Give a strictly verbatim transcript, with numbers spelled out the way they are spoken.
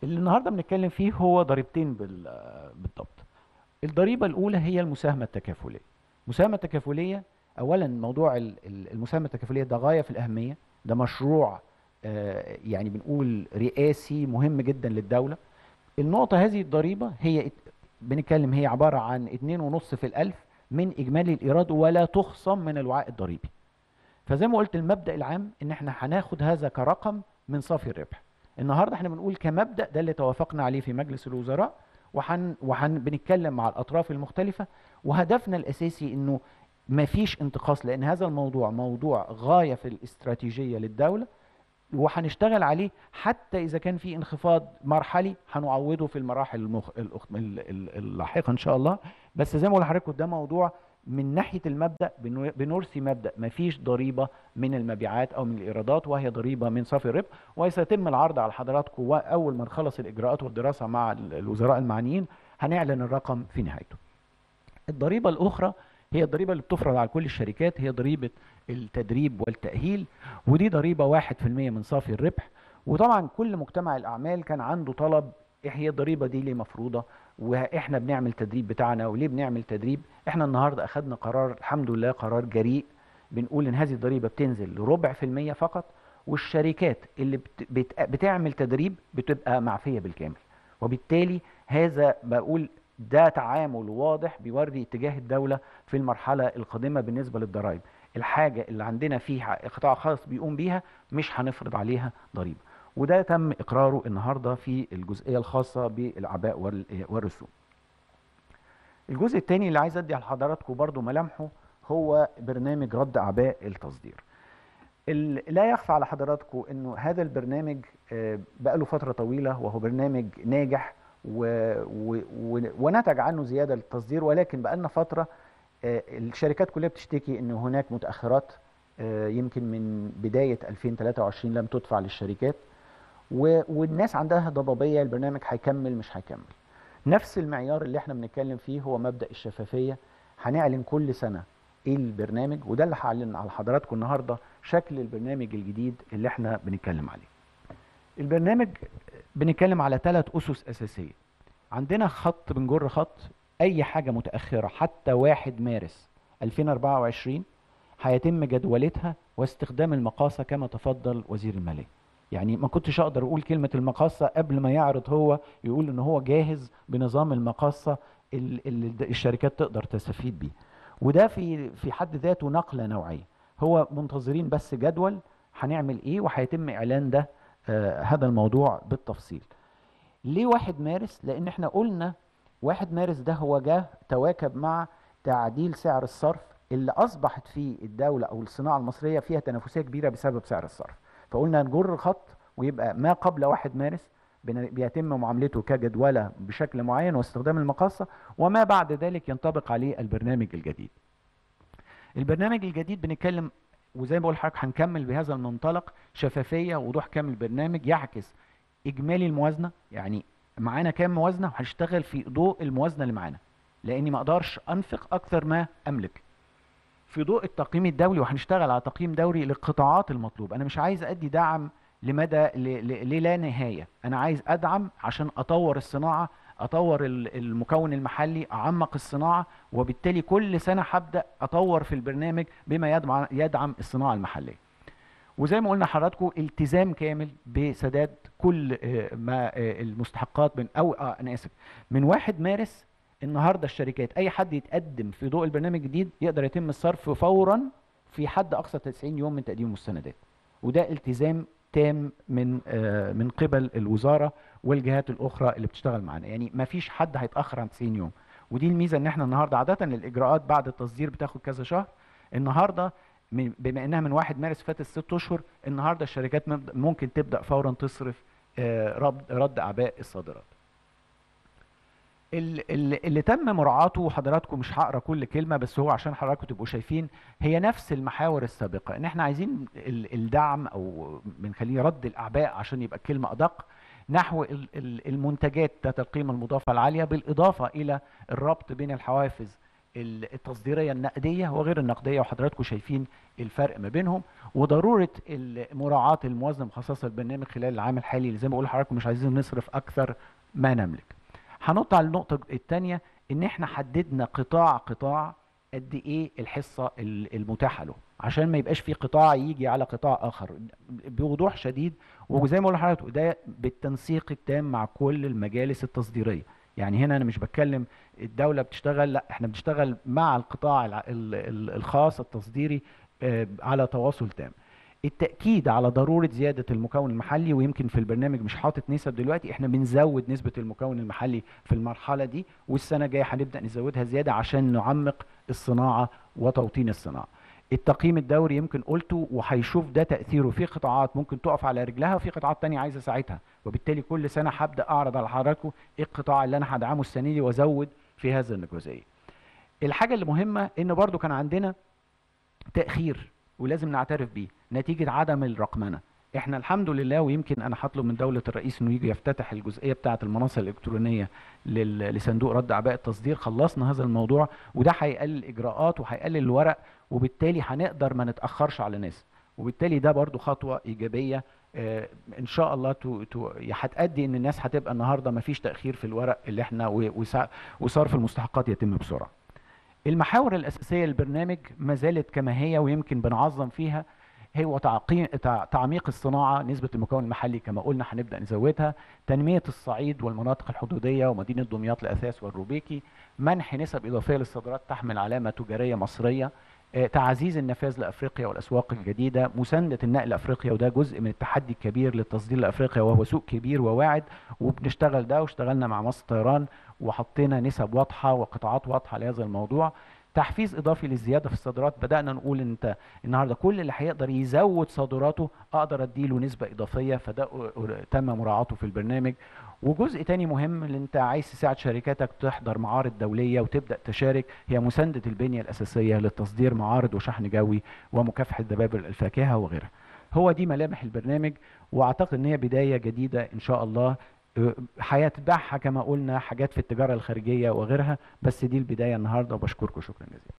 اللي النهارده بنتكلم فيه هو ضريبتين بال- بالضبط. الضريبه الاولى هي المساهمه التكافليه. المساهمه التكافليه، اولا موضوع ال- ال- المساهمه التكافليه ده غايه في الاهميه. ده مشروع آه، يعني بنقول رئاسي مهم جدا للدوله. النقطه هذه الضريبه هي ات- بنتكلم هي عباره عن اتنين ونص في الالف من اجمالي الايراد، ولا تخصم من الوعاء الضريبي. فزي ما قلت المبدأ العام ان احنا هناخد هذا كرقم من صافي الربح. النهارده احنا بنقول كمبدأ ده اللي توافقنا عليه في مجلس الوزراء، وحن وحن بنتكلم مع الاطراف المختلفة. وهدفنا الاساسي انه مفيش انتقاص، لان هذا الموضوع موضوع غاية في الاستراتيجية للدولة، وهنشتغل عليه. حتى اذا كان في انخفاض مرحلي هنعوضه في المراحل المخ... الأخ- ال- ال- اللاحقه ان شاء الله. بس زي ما بقول لحضرتك ده موضوع من ناحيه المبدا، بنو- بنرسي مبدا مفيش ضريبه من المبيعات او من الايرادات، وهي ضريبه من صافي الربح. وسيتم العرض على حضراتكم، واول ما نخلص الاجراءات والدراسه مع ال- الوزراء المعنيين هنعلن الرقم في نهايته. الضريبة الأخرى هي الضريبة اللي بتفرض على كل الشركات، هي ضريبة التدريب والتأهيل. ودي ضريبة واحد في المية من صافي الربح. وطبعا كل مجتمع الأعمال كان عنده طلب، ايه هي الضريبة دي ليه مفروضة، واحنا بنعمل تدريب بتاعنا وليه بنعمل تدريب. احنا النهاردة أخدنا قرار، الحمد لله قرار جريء، بنقول ان هذه الضريبة بتنزل لربع في المية فقط. والشركات اللي بت بت بتعمل تدريب بتبقى معفية بالكامل. وبالتالي هذا بقول ده تعامل واضح بيوري اتجاه الدولة في المرحلة القادمة بالنسبة للضرائب. الحاجة اللي عندنا فيها قطاع خاص بيقوم بيها مش هنفرض عليها ضريبة. وده تم إقراره النهاردة في الجزئية الخاصة بالأعباء وال- والرسوم. الجزء الثاني اللي عايز أدي على حضراتكم برضو ملامحه هو برنامج رد أعباء التصدير. ال- لا يخفى على حضراتكم انه هذا البرنامج آه، بقاله فترة طويلة، وهو برنامج ناجح و... و... و... ونتج عنه زيادة للتصدير. ولكن بقالنا فترة آه، الشركات كلها بتشتكي ان هناك متأخرات، آه، يمكن من بداية ألفين وثلاثة وعشرين لم تدفع للشركات. و... والناس عندها ضبابية، البرنامج هيكمل مش هيكمل. نفس المعيار اللي احنا بنتكلم فيه هو مبدأ الشفافية. هنعلن كل سنة ايه البرنامج، وده اللي هعلن على حضراتكم النهاردة شكل البرنامج الجديد اللي احنا بنتكلم عليه. البرنامج بنتكلم على ثلاث أسس أساسية. عندنا خط، بنجر خط أي حاجة متأخرة حتى واحد مارس ألفين وأربعة وعشرين هيتم جدولتها واستخدام المقاصة كما تفضل وزير المالية. يعني ما كنتش أقدر أقول كلمة المقاصة قبل ما يعرض هو يقول إن هو جاهز بنظام المقاصة اللي اللي الشركات تقدر تستفيد بيه. وده في في حد ذاته نقلة نوعية. هو منتظرين بس جدول هنعمل إيه، وهيتم إعلان ده آه هذا الموضوع بالتفصيل. ليه واحد مارس؟ لان احنا قلنا واحد مارس ده هو جه تواكب مع تعديل سعر الصرف اللي اصبحت فيه الدولة او الصناعة المصرية فيها تنافسية كبيرة بسبب سعر الصرف. فقلنا نجر خط ويبقى ما قبل واحد مارس بن- بيتم معاملته كجدولة بشكل معين واستخدام المقاصة، وما بعد ذلك ينطبق عليه البرنامج الجديد. البرنامج الجديد بنتكلم، وزي ما بقول لحضرتك هنكمل بهذا المنطلق، شفافية وضوح كامل. برنامج يعكس اجمالي الموازنه، يعني معانا كام موازنه وهنشتغل في ضوء الموازنه اللي معانا، لاني ما اقدرش انفق اكثر ما املك. في ضوء التقييم الدولي، وهنشتغل على تقييم دوري للقطاعات المطلوبه. انا مش عايز ادي دعم لمدى ل- ل- للا نهايه. انا عايز ادعم عشان اطور الصناعه، اطور ال- المكون المحلي، اعمق الصناعه. وبالتالي كل سنه هبدا اطور في البرنامج بما يدعم يدعم الصناعه المحليه. وزي ما قلنا لحضراتكم التزام كامل بسداد كل آه، ما آه، المستحقات من او آه انا اسف من واحد مارس. النهارده الشركات اي حد يتقدم في ضوء البرنامج الجديد يقدر يتم الصرف فورا في حد اقصى تسعين يوم من تقديم المستندات. وده التزام تام من آه، من قبل الوزاره والجهات الاخرى اللي بتشتغل معانا. يعني ما فيش حد هيتاخر عن تسعين يوم. ودي الميزه ان احنا النهارده عاده الاجراءات بعد التصدير بتاخد كذا شهر. النهارده من- بما انها من واحد مارس فات الست اشهر، النهارده الشركات مب- ممكن تبدا فورا تصرف آه، رد رد اعباء الصادرات. ال- ال- اللي تم مراعاته، حضراتكم مش هقرا كل كلمه بس هو عشان حضراتكم تبقوا شايفين، هي نفس المحاور السابقه. ان احنا عايزين ال- الدعم او بنخليه رد الاعباء عشان يبقى الكلمه ادق، نحو ال- ال- المنتجات ذات القيمه المضافه العاليه، بالاضافه الى الربط بين الحوافز ال- التصديريه النقديه وغير النقديه، وحضراتكم شايفين الفرق ما بينهم، وضروره ال- مراعاه الموازنه المخصصه للبرنامج خلال العام الحالي اللي زي ما بقول لحضراتكم مش عايزين نصرف اكثر ما نملك. هنط على النقطه الثانيه، ان احنا حددنا قطاع قطاع قد ايه الحصه ال- المتاحه له، عشان ما يبقاش في قطاع يجي على قطاع اخر، بوضوح شديد. وزي ما بقول لحضرتك ده بالتنسيق التام مع كل المجالس التصديريه. يعني هنا انا مش بتكلم الدوله بتشتغل، لا احنا بنشتغل مع القطاع الع- ال- ال- الخاص التصديري آه، على تواصل تام. التأكيد على ضرورة زيادة المكون المحلي، ويمكن في البرنامج مش حاطط نسب دلوقتي، احنا بنزود نسبة المكون المحلي في المرحلة دي، والسنة الجاية هنبدأ نزودها زيادة عشان نعمق الصناعة وتوطين الصناعة. التقييم الدوري يمكن قلته، وهيشوف ده تأثيره في قطاعات ممكن تقف على رجلها وفي قطاعات تانية عايزة ساعتها، وبالتالي كل سنة هبدأ أعرض على حضراتكم ايه القطاع اللي أنا هدعمه السنة دي وأزود في هذا الجزئية. الحاجة اللي مهمة إن برضو كان عندنا تأخير، ولازم نعترف بيه نتيجة عدم الرقمنة. احنا الحمد لله، ويمكن انا هطلب من دولة الرئيس انه يجي يفتتح الجزئية بتاعة المنصة الالكترونية لل- لصندوق رد اعباء التصدير. خلصنا هذا الموضوع، وده هيقلل الاجراءات وهيقلل الورق، وبالتالي هنقدر ما نتأخرش على ناس، وبالتالي ده برضو خطوة ايجابية. آه، ان شاء الله تو تو هتأدي ان الناس هتبقى النهارده ما فيش تأخير في الورق اللي احنا و- وسع- وصرف المستحقات يتم بسرعة. المحاور الأساسية للبرنامج ما زالت كما هي، ويمكن بنعظم فيها. هو تعقيم تع- تعميق الصناعة، نسبة المكون المحلي كما قلنا هنبدأ نزودها، تنمية الصعيد والمناطق الحدودية ومدينة دمياط الأثاث والروبيكي، منح نسب إضافية للصادرات تحمل علامة تجارية مصرية، آه، تعزيز النفاذ لأفريقيا والأسواق الجديدة، مساندة النقل لأفريقيا، وده جزء من التحدي الكبير للتصدير لأفريقيا، وهو سوق كبير وواعد، وبنشتغل ده، واشتغلنا مع مصر طيران وحطينا نسب واضحة وقطاعات واضحة لهذا الموضوع. تحفيز اضافي للزياده في الصادرات، بدانا نقول ان انت النهارده كل اللي هيقدر يزود صادراته اقدر اديله نسبه اضافيه، فده أ- أ- تم مراعاته في البرنامج. وجزء تاني مهم اللي انت عايز تساعد شركاتك تحضر معارض دوليه وتبدا تشارك، هي مسانده البنيه الاساسيه للتصدير، معارض وشحن جوي ومكافحه دبابه الفاكهه وغيرها. هو دي ملامح البرنامج، واعتقد ان هي بدايه جديده ان شاء الله. أه، هيتبعها كما قلنا حاجات في التجاره الخارجيه وغيرها، بس دي البدايه النهارده، وبشكركم شكرا جزيلا.